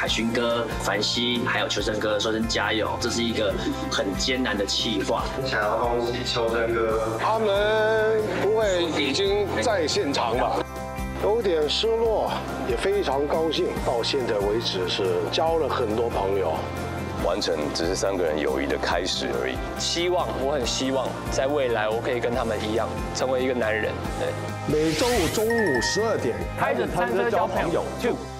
凯勋哥、凡熙还有秋生哥说声加油，这是一个很艰难的企划。 想要恭喜秋生哥， 他们不会已经在现场了。 有点失落，也非常高兴。到现在为止是交了很多朋友， 完成只是3个人友谊的开始而已。 我很希望在未来我可以跟他们一样，成为一个男人。对， 每周五中午12点， 开着餐车交朋友，就。